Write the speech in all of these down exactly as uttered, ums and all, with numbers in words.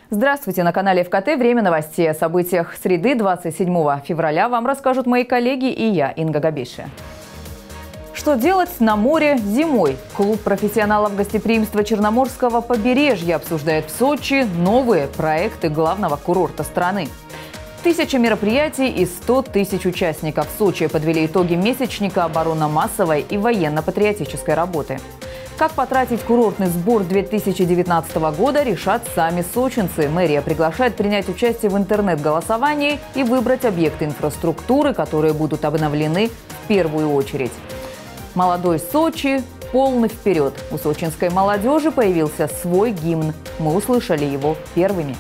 Здравствуйте, на канале эф ка тэ. Время новостей. О событиях среды двадцать седьмого февраля вам расскажут мои коллеги и я, Инга Габиши. Что делать на море зимой? Клуб профессионалов гостеприимства Черноморского побережья обсуждает в Сочи новые проекты главного курорта страны. Тысяча мероприятий и сто тысяч участников в Сочи подвели итоги месячника оборонно-массовой и военно-патриотической работы. Как потратить курортный сбор две тысячи девятнадцатого года, решат сами сочинцы. Мэрия приглашает принять участие в интернет-голосовании и выбрать объекты инфраструктуры, которые будут обновлены в первую очередь. Молодой Сочи полный вперед. У сочинской молодежи появился свой гимн. Мы услышали его первыми.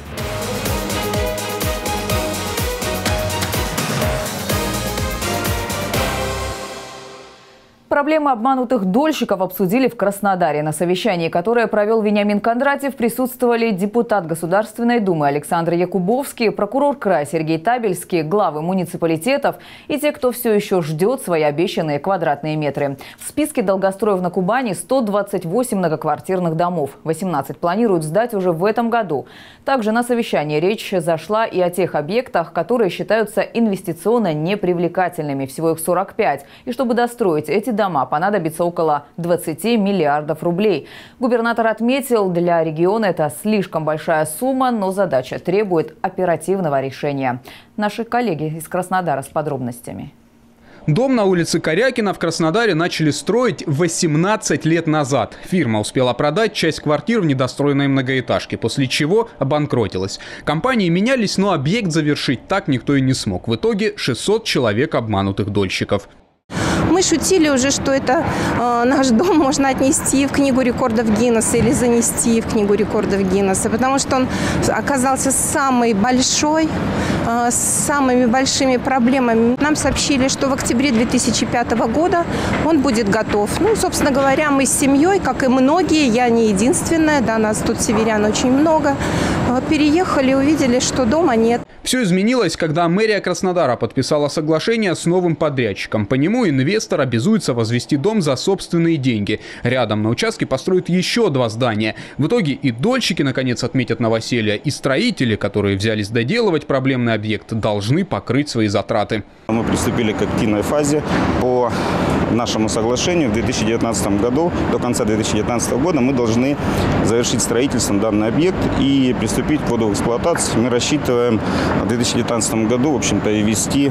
Проблемы обманутых дольщиков обсудили в Краснодаре. На совещании, которое провел Вениамин Кондратьев, присутствовали депутат Государственной Думы Александр Якубовский, прокурор края Сергей Табельский, главы муниципалитетов и те, кто все еще ждет свои обещанные квадратные метры. В списке долгостроев на Кубани сто двадцать восемь многоквартирных домов. восемнадцать планируют сдать уже в этом году. Также на совещании речь зашла и о тех объектах, которые считаются инвестиционно непривлекательными. Всего их сорок пять. И чтобы достроить эти дома, понадобится около двадцати миллиардов рублей. Губернатор отметил, для региона это слишком большая сумма, но задача требует оперативного решения. Наши коллеги из Краснодара с подробностями. Дом на улице Корякина в Краснодаре начали строить восемнадцать лет назад. Фирма успела продать часть квартир в недостроенной многоэтажке, после чего обанкротилась. Компании менялись, но объект завершить так никто и не смог. В итоге шестьсот человек обманутых дольщиков. Мы шутили уже, что это э, наш дом можно отнести в книгу рекордов Гиннесса или занести в книгу рекордов Гиннесса, потому что он оказался самый большой, э, с самыми большими проблемами. Нам сообщили, что в октябре две тысячи пятого года он будет готов. Ну, собственно говоря, мы с семьей, как и многие, я не единственная, да, нас тут северян очень много, э, переехали, увидели, что дома нет. Все изменилось, когда мэрия Краснодара подписала соглашение с новым подрядчиком. По нему инвестор обязуется возвести дом за собственные деньги. Рядом на участке построят еще два здания. В итоге и дольщики наконец отметят новоселье, и строители, которые взялись доделывать проблемный объект, должны покрыть свои затраты. Мы приступили к активной фазе по нашему соглашению. В две тысячи девятнадцатом году, до конца две тысячи девятнадцатого года, мы должны завершить строительство на данный объект и приступить к вводу в эксплуатацию. Мы рассчитываем в две тысячи девятнадцатом году, в общем-то, и ввести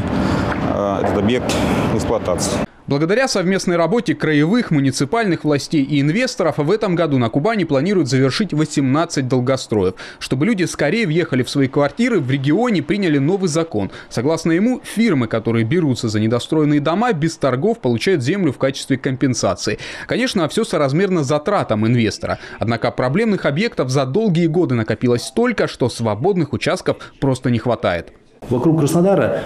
э, этот объект в эксплуатацию. Благодаря совместной работе краевых, муниципальных властей и инвесторов в этом году на Кубани планируют завершить восемнадцать долгостроев. Чтобы люди скорее въехали в свои квартиры, в регионе приняли новый закон. Согласно ему, фирмы, которые берутся за недостроенные дома, без торгов получают землю в качестве компенсации. Конечно, все соразмерно затратам инвестора. Однако проблемных объектов за долгие годы накопилось столько, что свободных участков просто не хватает. Вокруг Краснодара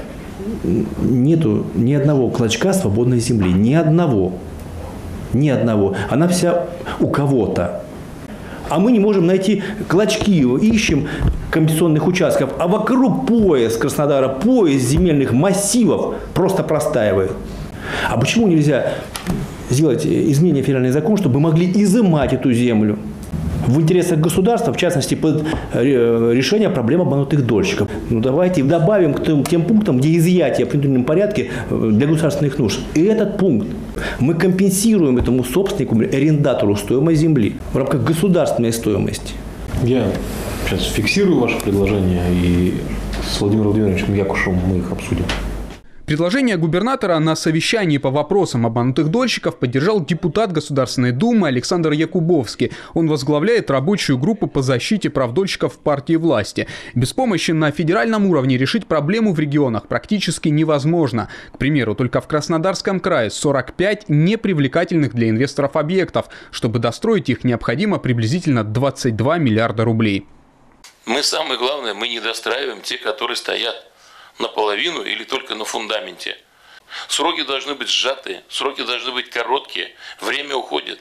нету ни одного клочка свободной земли. Ни одного. Ни одного. Она вся у кого-то. А мы не можем найти клочки, ищем компенсационных участков. А вокруг пояс Краснодара, пояс земельных массивов просто простаивает. А почему нельзя сделать изменение в федеральный закон, чтобы мы могли изымать эту землю? В интересах государства, в частности, под решение проблем обманутых дольщиков. Ну, давайте добавим к тем, к тем пунктам, где изъятие в принудительном порядке для государственных нужд. И этот пункт. Мы компенсируем этому собственнику, арендатору стоимость земли в рамках государственной стоимости. Я сейчас фиксирую ваше предложение, и с Владимиром Владимировичем Якушевым мы их обсудим. Предложение губернатора на совещании по вопросам обманутых дольщиков поддержал депутат Государственной Думы Александр Якубовский. Он возглавляет рабочую группу по защите прав дольщиков в партии власти. Без помощи на федеральном уровне решить проблему в регионах практически невозможно. К примеру, только в Краснодарском крае сорок пять непривлекательных для инвесторов объектов. Чтобы достроить их, необходимо приблизительно двадцать два миллиарда рублей. Мы, самое главное, мы не достраиваем те, которые стоят наполовину или только на фундаменте. Сроки должны быть сжатые, сроки должны быть короткие, время уходит,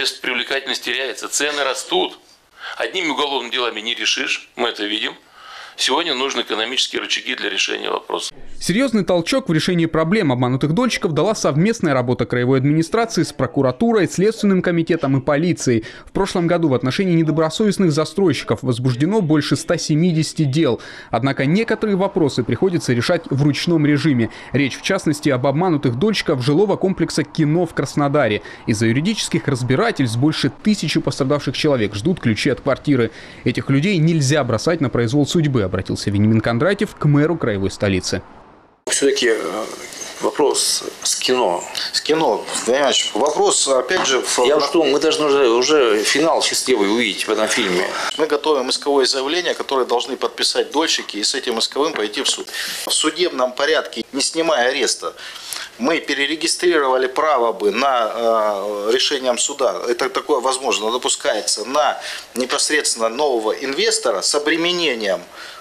инвестпривлекательность теряется, цены растут. Одними уголовными делами не решишь, мы это видим. Сегодня нужны экономические рычаги для решения вопроса. Серьезный толчок в решении проблем обманутых дольщиков дала совместная работа краевой администрации с прокуратурой, Следственным комитетом и полицией. В прошлом году в отношении недобросовестных застройщиков возбуждено больше ста семидесяти дел. Однако некоторые вопросы приходится решать в ручном режиме. Речь, в частности, об обманутых дольщиков жилого комплекса «Кино» в Краснодаре. Из-за юридических разбирательств больше тысячи пострадавших человек ждут ключи от квартиры. Этих людей нельзя бросать на произвол судьбы, обратился Вениамин Кондратьев к мэру краевой столицы. Все-таки вопрос с кино. С кино, понимаешь, вопрос, опять же... В... Я что, мы должны уже, уже финал счастливый увидеть в этом фильме. Мы готовим исковое заявление, которое должны подписать дольщики, и с этим исковым пойти в суд. В судебном порядке, не снимая ареста, мы перерегистрировали право бы на э, решением суда, это такое возможно, допускается, на непосредственно нового инвестора с обременением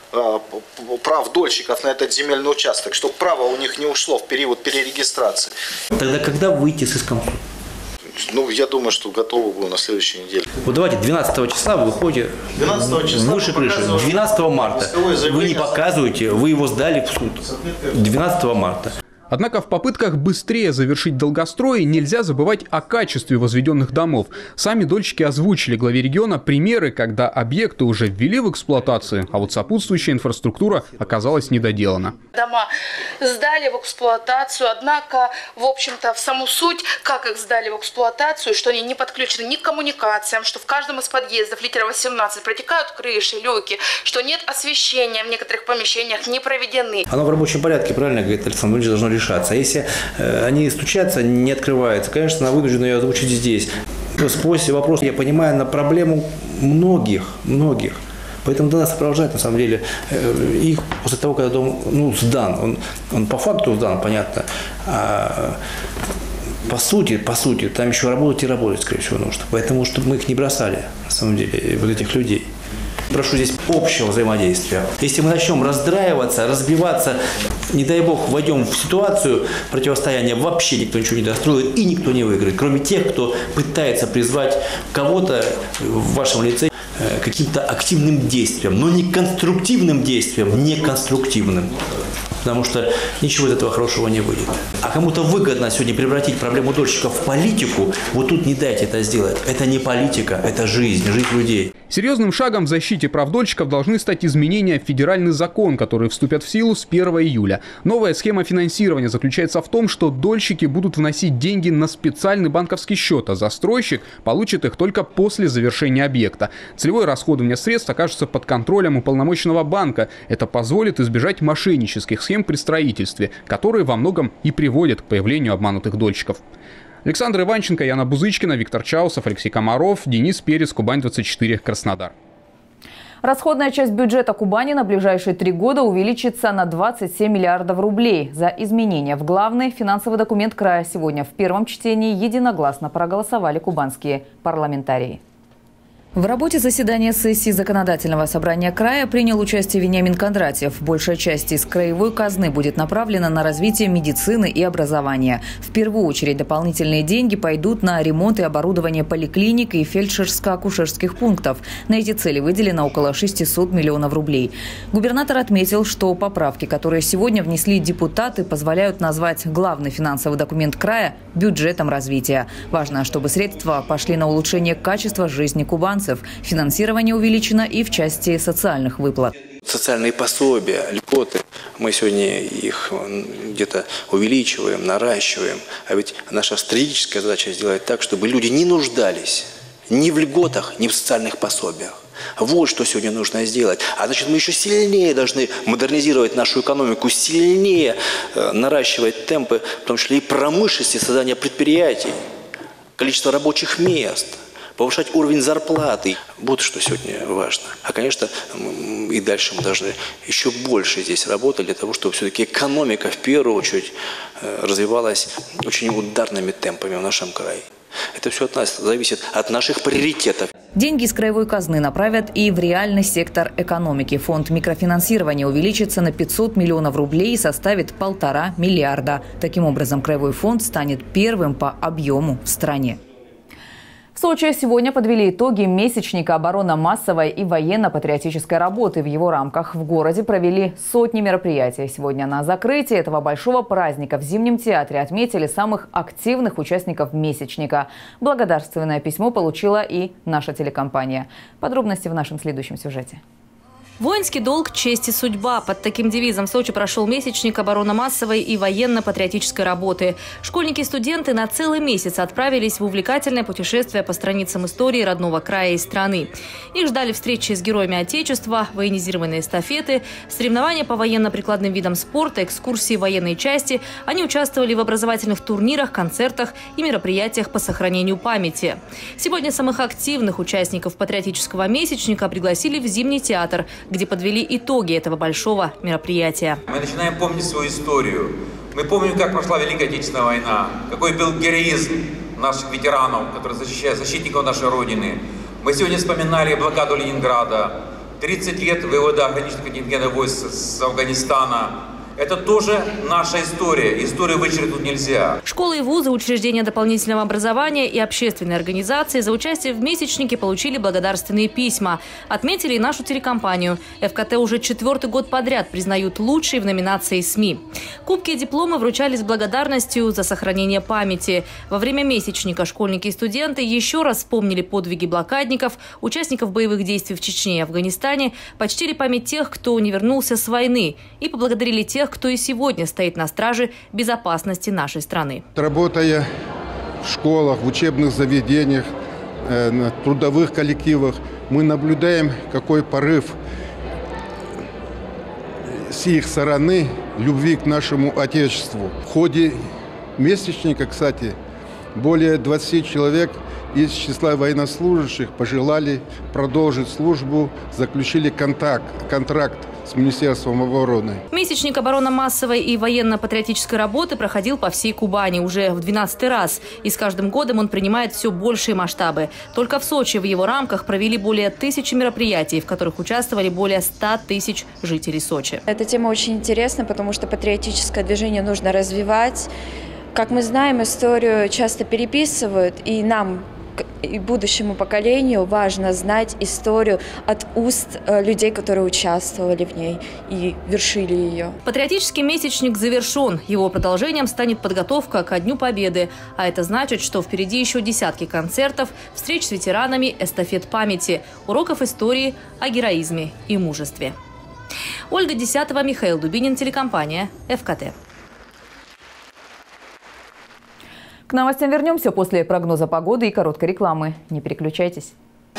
прав дольщиков на этот земельный участок, чтобы право у них не ушло в период перерегистрации. Тогда когда выйти с иском? Ну, я думаю, что готовы будем на следующей неделе. Вот давайте двенадцатого числа вы выходите двенадцатого числа выше крыши. двенадцатого марта. Вы не показываете, вы его сдали в суд. двенадцатого марта. Однако в попытках быстрее завершить долгострой нельзя забывать о качестве возведенных домов. Сами дольщики озвучили главе региона примеры, когда объекты уже ввели в эксплуатацию, а вот сопутствующая инфраструктура оказалась недоделана. Дома сдали в эксплуатацию, однако, в общем-то, в саму суть, как их сдали в эксплуатацию, что они не подключены ни к коммуникациям, что в каждом из подъездов литра восемнадцать протекают крыши, люки, что нет освещения в некоторых помещениях, не проведены. Оно в рабочем порядке, правильно говорит Александр Владимирович, должно решаться. А если э, они стучатся, не открывается, конечно, она вынуждена ее озвучить здесь. Спросите вопрос, я понимаю, на проблему многих, многих. Поэтому надо сопровождать, на самом деле, э, их после того, когда дом ну, сдан. Он, он по факту сдан, понятно. А по сути, по сути, там еще работать и работать, скорее всего, нужно. Поэтому, чтобы мы их не бросали, на самом деле, вот этих людей. Прошу здесь общего взаимодействия. Если мы начнем раздраиваться, разбиваться, не дай бог, войдем в ситуацию противостояния, вообще никто ничего не достроит и никто не выиграет, кроме тех, кто пытается призвать кого-то в вашем лице к каким-то активным действиям, но не конструктивным действиям, не конструктивным. Потому что ничего из этого хорошего не выйдет. А кому-то выгодно сегодня превратить проблему дольщиков в политику, вот тут не дайте это сделать. Это не политика, это жизнь, жизнь людей. Серьезным шагом в защите прав дольщиков должны стать изменения в федеральный закон, которые вступят в силу с первого июля. Новая схема финансирования заключается в том, что дольщики будут вносить деньги на специальный банковский счет, а застройщик получит их только после завершения объекта. Целевое расходование средств окажется под контролем уполномоченного банка. Это позволит избежать мошеннических схем при строительстве, которые во многом и приводят к появлению обманутых дольщиков. Александр Иванченко, Яна Бузычкина, Виктор Чаусов, Алексей Комаров, Денис Перец, Кубань двадцать четыре, Краснодар. Расходная часть бюджета Кубани на ближайшие три года увеличится на двадцать семь миллиардов рублей. За изменения в главный финансовый документ края сегодня в первом чтении единогласно проголосовали кубанские парламентарии. В работе заседания сессии Законодательного собрания края принял участие Вениамин Кондратьев. Большая часть из краевой казны будет направлена на развитие медицины и образования. В первую очередь дополнительные деньги пойдут на ремонт и оборудование поликлиник и фельдшерско-акушерских пунктов. На эти цели выделено около шестисот миллионов рублей. Губернатор отметил, что поправки, которые сегодня внесли депутаты, позволяют назвать главный финансовый документ края бюджетом развития. Важно, чтобы средства пошли на улучшение качества жизни кубанцев. Финансирование увеличено и в части социальных выплат. Социальные пособия, льготы, мы сегодня их где-то увеличиваем, наращиваем. А ведь наша стратегическая задача сделать так, чтобы люди не нуждались ни в льготах, ни в социальных пособиях. Вот что сегодня нужно сделать. А значит, мы еще сильнее должны модернизировать нашу экономику, сильнее наращивать темпы, в том числе и промышленности, создания предприятий, количество рабочих мест. Повышать уровень зарплаты. Вот что сегодня важно. А, конечно, и дальше мы должны еще больше здесь работать для того, чтобы все-таки экономика в первую очередь развивалась очень ударными темпами в нашем крае. Это все от нас зависит, от наших приоритетов. Деньги из краевой казны направят и в реальный сектор экономики. Фонд микрофинансирования увеличится на пятьсот миллионов рублей и составит полтора миллиарда. Таким образом, краевой фонд станет первым по объему в стране. В Сочи сегодня подвели итоги месячника оборонно-массовой и военно-патриотической работы. В его рамках в городе провели сотни мероприятий. Сегодня на закрытии этого большого праздника в Зимнем театре отметили самых активных участников месячника. Благодарственное письмо получила и наша телекомпания. Подробности в нашем следующем сюжете. Воинский долг, честь и судьба. Под таким девизом в Сочи прошел месячник оборонно-массовой и военно-патриотической работы. Школьники и студенты на целый месяц отправились в увлекательное путешествие по страницам истории родного края и страны. Их ждали встречи с героями Отечества, военизированные эстафеты, соревнования по военно-прикладным видам спорта, экскурсии военной части. Они участвовали в образовательных турнирах, концертах и мероприятиях по сохранению памяти. Сегодня самых активных участников патриотического месячника пригласили в Зимний театр, где подвели итоги этого большого мероприятия. Мы начинаем помнить свою историю. Мы помним, как прошла Великая Отечественная война, какой был героизм наших ветеранов, которые защищают защитников нашей Родины. Мы сегодня вспоминали блокаду Ленинграда, тридцать лет вывода ограниченных контингентов войск с Афганистана. Это тоже наша история. Историю вычеркнуть нельзя. Школы и вузы, учреждения дополнительного образования и общественные организации за участие в месячнике получили благодарственные письма. Отметили и нашу телекомпанию. эф ка тэ уже четвертый год подряд признают лучшие в номинации СМИ. Кубки и дипломы вручались с благодарностью за сохранение памяти. Во время месячника школьники и студенты еще раз вспомнили подвиги блокадников, участников боевых действий в Чечне и Афганистане, почтили память тех, кто не вернулся с войны, и поблагодарили тех, кто и сегодня стоит на страже безопасности нашей страны. Работая в школах, в учебных заведениях, на трудовых коллективах, мы наблюдаем, какой порыв с их стороны любви к нашему Отечеству. В ходе месячника, кстати, более двадцати человек из числа военнослужащих пожелали продолжить службу, заключили контракт, контракт с Министерством обороны. Месячник оборонно-массовой и военно-патриотической работы проходил по всей Кубани уже в двенадцатый раз. И с каждым годом он принимает все большие масштабы. Только в Сочи в его рамках провели более тысячи мероприятий, в которых участвовали более ста тысяч жителей Сочи. Эта тема очень интересна, потому что патриотическое движение нужно развивать. Как мы знаем, историю часто переписывают, и нам, и будущему поколению, важно знать историю от уст людей, которые участвовали в ней и вершили ее. Патриотический месячник завершен. Его продолжением станет подготовка ко Дню Победы. А это значит, что впереди еще десятки концертов, встреч с ветеранами, эстафет памяти, уроков истории о героизме и мужестве. Ольга Десятова, Михаил Дубинин, телекомпания эф ка тэ. К новостям вернемся после прогноза погоды и короткой рекламы. Не переключайтесь.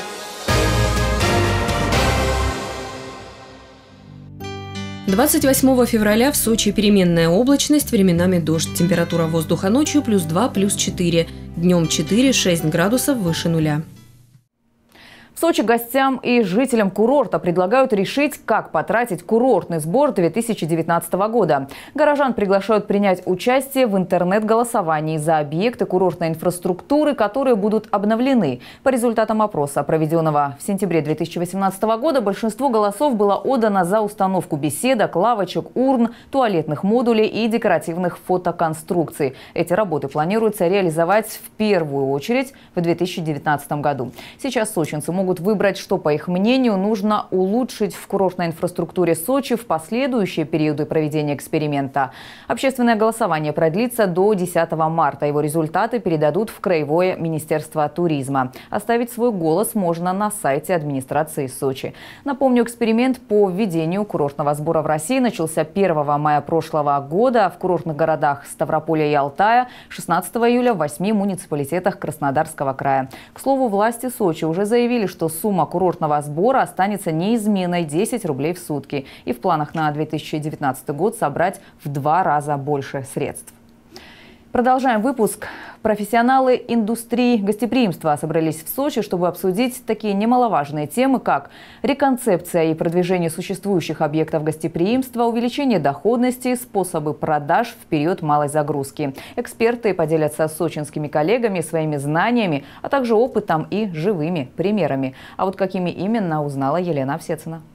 двадцать восьмого февраля в Сочи переменная облачность, временами дождь. Температура воздуха ночью плюс два, плюс четыре. Днем четыре-шесть градусов выше нуля. В Сочи гостям и жителям курорта предлагают решить, как потратить курортный сбор две тысячи девятнадцатого года. Горожан приглашают принять участие в интернет-голосовании за объекты курортной инфраструктуры, которые будут обновлены. По результатам опроса, проведенного в сентябре две тысячи восемнадцатого года, большинство голосов было отдано за установку беседок, лавочек, урн, туалетных модулей и декоративных фотоконструкций. Эти работы планируется реализовать в первую очередь в две тысячи девятнадцатом году. Сейчас сочинцы могут выбрать, что, по их мнению, нужно улучшить в курортной инфраструктуре Сочи в последующие периоды проведения эксперимента. Общественное голосование продлится до десятого марта. Его результаты передадут в Краевое министерство туризма. Оставить свой голос можно на сайте администрации Сочи. Напомню, эксперимент по введению курортного сбора в России начался первого мая прошлого года в курортных городах Ставрополя и Алтая, шестнадцатого июля в восьми муниципалитетах Краснодарского края. К слову, власти Сочи уже заявили, что сумма курортного сбора останется неизменной – десять рублей в сутки. И в планах на две тысячи девятнадцатый год собрать в два раза больше средств. Продолжаем выпуск. Профессионалы индустрии гостеприимства собрались в Сочи, чтобы обсудить такие немаловажные темы, как реконцепция и продвижение существующих объектов гостеприимства, увеличение доходности, способы продаж в период малой загрузки. Эксперты поделятся с сочинскими коллегами своими знаниями, а также опытом и живыми примерами. А вот какими именно, узнала Елена Овсецина.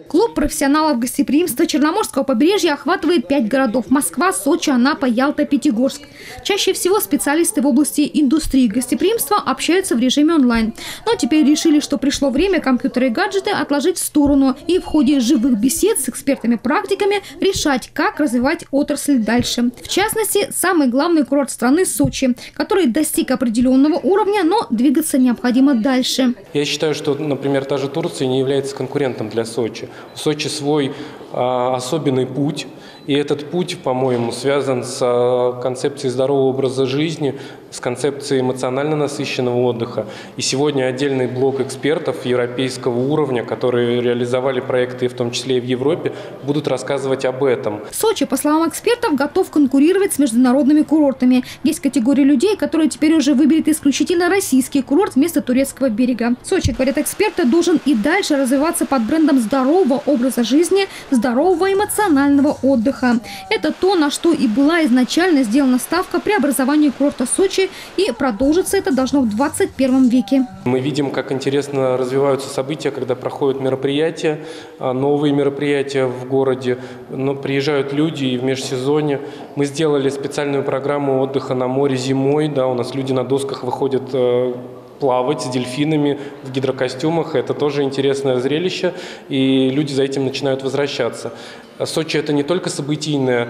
Клуб профессионалов гостеприимства Черноморского побережья охватывает пять городов – Москва, Сочи, Анапа, Ялта, Пятигорск. Чаще всего специалисты в области индустрии гостеприимства общаются в режиме онлайн. Но теперь решили, что пришло время компьютеры и гаджеты отложить в сторону и в ходе живых бесед с экспертами-практиками решать, как развивать отрасль дальше. В частности, самый главный курорт страны – Сочи, который достиг определенного уровня, но двигаться необходимо дальше. Я считаю, что, например, та же Турция не является конкурентом для Сочи. У Сочи свой а, особенный путь. И этот путь, по-моему, связан с а, концепцией здорового образа жизни, с концепцией эмоционально насыщенного отдыха. И сегодня отдельный блок экспертов европейского уровня, которые реализовали проекты, в том числе и в Европе, будут рассказывать об этом. Сочи, по словам экспертов, готов конкурировать с международными курортами. Есть категория людей, которые теперь уже выберет исключительно российский курорт вместо турецкого берега. Сочи, говорят эксперты, должен и дальше развиваться под брендом здорового образа жизни, здорового эмоционального отдыха. Это то, на что и была изначально сделана ставка при образовании курорта Сочи, и продолжится это должно в двадцать первом веке. Мы видим, как интересно развиваются события, когда проходят мероприятия, новые мероприятия в городе, но приезжают люди и в межсезонье. Мы сделали специальную программу отдыха на море зимой, да, у нас люди на досках выходят плавать с дельфинами в гидрокостюмах. Это тоже интересное зрелище, и люди за этим начинают возвращаться. Сочи – это не только событийное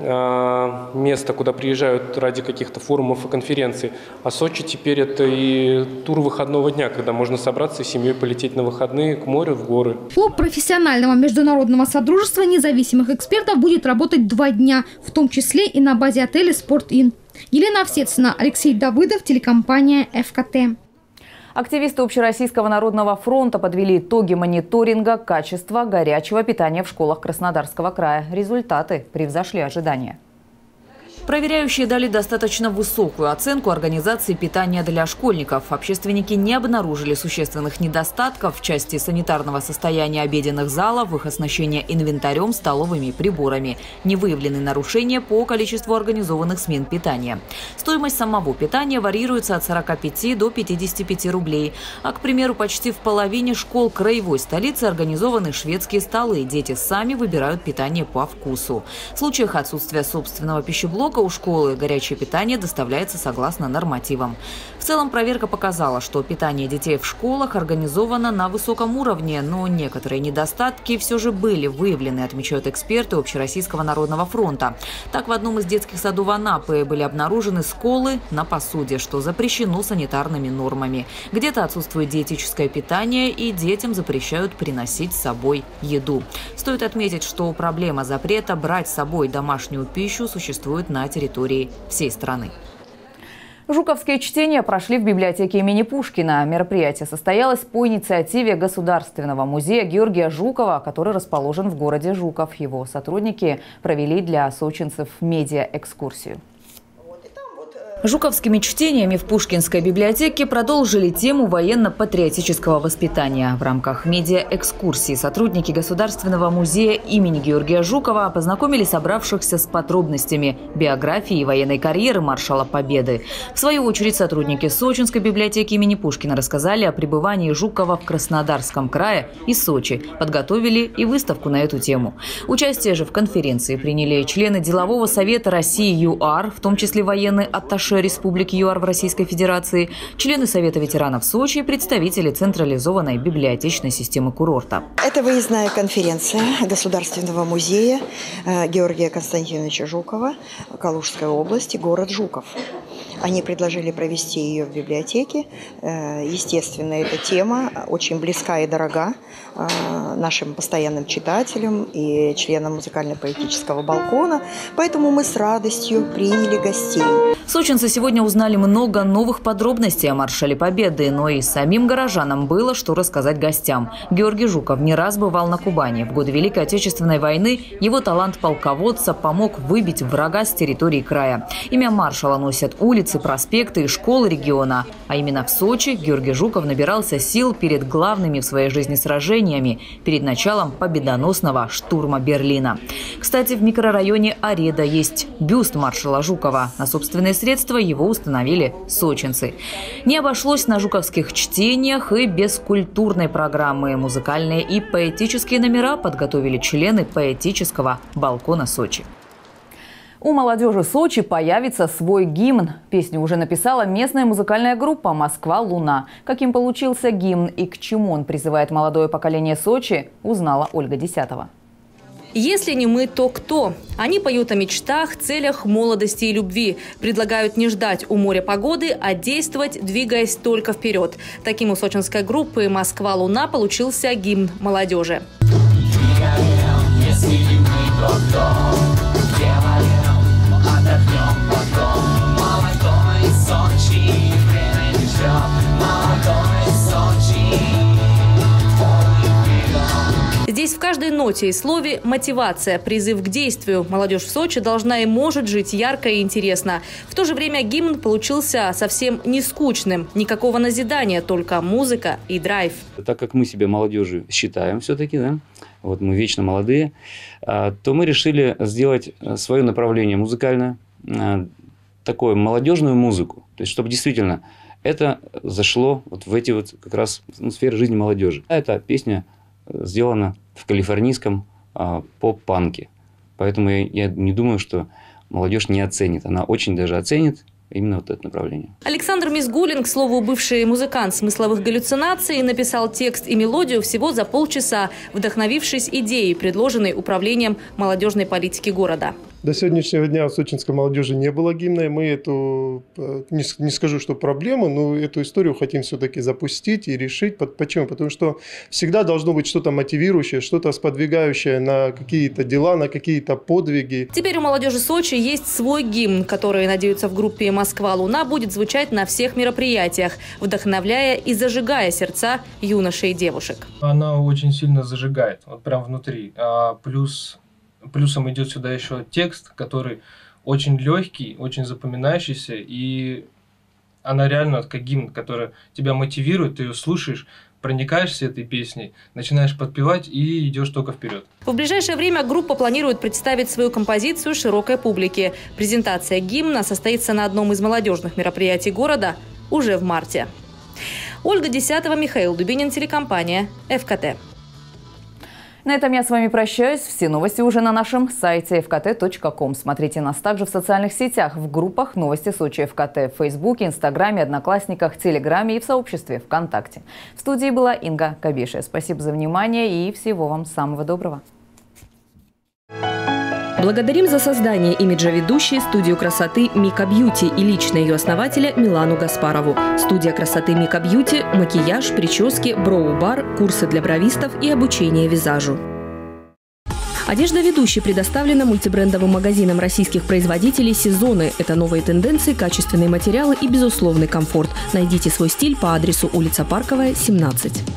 а, место, куда приезжают ради каких-то форумов и конференций, а Сочи теперь это и тур выходного дня, когда можно собраться и с семьей полететь на выходные к морю, в горы. Клуб профессионального международного содружества независимых экспертов будет работать два дня, в том числе и на базе отеля «Спорт-Ин». Елена Овсецина, Алексей Давыдов, телекомпания эф ка тэ. Активисты Общероссийского народного фронта подвели итоги мониторинга качества горячего питания в школах Краснодарского края. Результаты превзошли ожидания. Проверяющие дали достаточно высокую оценку организации питания для школьников. Общественники не обнаружили существенных недостатков в части санитарного состояния обеденных залов, их оснащения инвентарем, столовыми приборами. Не выявлены нарушения по количеству организованных смен питания. Стоимость самого питания варьируется от сорока пяти до пятидесяти пяти рублей. А, к примеру, почти в половине школ краевой столицы организованы шведские столы. Дети сами выбирают питание по вкусу. В случаях отсутствия собственного пищеблока у школы горячее питание доставляется согласно нормативам. В целом проверка показала, что питание детей в школах организовано на высоком уровне, но некоторые недостатки все же были выявлены, отмечают эксперты Общероссийского народного фронта. Так, в одном из детских садов Анапы были обнаружены сколы на посуде, что запрещено санитарными нормами. Где-то отсутствует диетическое питание, и детям запрещают приносить с собой еду. Стоит отметить, что проблема запрета брать с собой домашнюю пищу существует на территории всей страны. Жуковские чтения прошли в библиотеке имени Пушкина. Мероприятие состоялось по инициативе Государственного музея Георгия Жукова, который расположен в городе Жуков. Его сотрудники провели для сочинцев медиа-экскурсию. Жуковскими чтениями в Пушкинской библиотеке продолжили тему военно-патриотического воспитания. В рамках медиа-экскурсии сотрудники Государственного музея имени Георгия Жукова познакомили собравшихся с подробностями биографии и военной карьеры маршала Победы. В свою очередь сотрудники Сочинской библиотеки имени Пушкина рассказали о пребывании Жукова в Краснодарском крае и Сочи, подготовили и выставку на эту тему. Участие же в конференции приняли члены Делового совета России ЮАР, в том числе военный атташе Республики ЮАР в Российской Федерации, члены Совета ветеранов Сочи и представители централизованной библиотечной системы курорта. Это выездная конференция Государственного музея Георгия Константиновича Жукова, Калужской области, город Жуков. Они предложили провести ее в библиотеке. Естественно, эта тема очень близка и дорога нашим постоянным читателям и членам музыкально-поэтического балкона. Поэтому мы с радостью приняли гостей. Сочинцы сегодня узнали много новых подробностей о маршале Победы, но и самим горожанам было что рассказать гостям. Георгий Жуков не раз бывал на Кубани. В годы Великой Отечественной войны его талант полководца помог выбить врага с территории края. Имя маршала носят улицы улицы, проспекты и школы региона. А именно в Сочи Георгий Жуков набирался сил перед главными в своей жизни сражениями, перед началом победоносного штурма Берлина. Кстати, в микрорайоне Ареда есть бюст маршала Жукова. На собственные средства его установили сочинцы. Не обошлось на жуковских чтениях и без культурной программы. Музыкальные и поэтические номера подготовили члены поэтического балкона Сочи. У молодежи Сочи появится свой гимн. Песню уже написала местная музыкальная группа «Москва-Луна». Каким получился гимн и к чему он призывает молодое поколение Сочи, узнала Ольга Десятова. «Если не мы, то кто?». Они поют о мечтах, целях, молодости и любви. Предлагают не ждать у моря погоды, а действовать, двигаясь только вперед. Таким у сочинской группы «Москва-Луна» получился гимн молодежи. Если не мы, то кто? Делаем, отдохнем потом. Молодой Сочи, время не ждет. Молодой Сочи. Здесь в каждой ноте и слове мотивация, призыв к действию. Молодежь в Сочи должна и может жить ярко и интересно. В то же время гимн получился совсем не скучным. Никакого назидания, только музыка и драйв. Так как мы себя молодежью считаем все-таки, да, вот мы вечно молодые, то мы решили сделать свое направление музыкальное, такую молодежную музыку. То есть, чтобы действительно это зашло вот в эти вот как раз ну, сферы жизни молодежи. Эта песня сделана в калифорнийском а, поп-панке. Поэтому я, я не думаю, что молодежь не оценит. Она очень даже оценит именно вот это направление. Александр Мизгулин, к слову, бывший музыкант смысловых галлюцинаций, написал текст и мелодию всего за полчаса, вдохновившись идеей, предложенной управлением молодежной политики города. До сегодняшнего дня у сочинской молодежи не было гимна. Мы эту, не, не скажу, что проблему, но эту историю хотим все-таки запустить и решить. Почему? Потому что всегда должно быть что-то мотивирующее, что-то сподвигающее на какие-то дела, на какие-то подвиги. Теперь у молодежи Сочи есть свой гимн, который, надеются в группе «Москва-Луна», будет звучать на всех мероприятиях, вдохновляя и зажигая сердца юношей и девушек. Она очень сильно зажигает, вот прям внутри. А плюс... Плюсом идет сюда еще текст, который очень легкий, очень запоминающийся, и она реально как гимн, который тебя мотивирует, ты ее слушаешь, проникаешься этой песней, начинаешь подпевать и идешь только вперед. В ближайшее время группа планирует представить свою композицию широкой публике. Презентация гимна состоится на одном из молодежных мероприятий города уже в марте. Ольга Десятова, Михаил Дубинин, телекомпания эф ка тэ. На этом я с вами прощаюсь. Все новости уже на нашем сайте эф ка тэ точка ком. Смотрите нас также в социальных сетях, в группах «Новости Сочи эф ка тэ», в Фейсбуке, Инстаграме, Одноклассниках, Телеграме и в сообществе ВКонтакте. В студии была Инга Габиша. Спасибо за внимание и всего вам самого доброго. Благодарим за создание имиджа ведущей студию красоты Мика Бьюти и лично ее основателя Милану Гаспарову. Студия красоты Мика Бьюти – макияж, прически, броу-бар, курсы для бровистов и обучение визажу. Одежда ведущей предоставлена мультибрендовым магазином российских производителей «Сезоны». Это новые тенденции, качественные материалы и безусловный комфорт. Найдите свой стиль по адресу улица Парковая, семнадцать.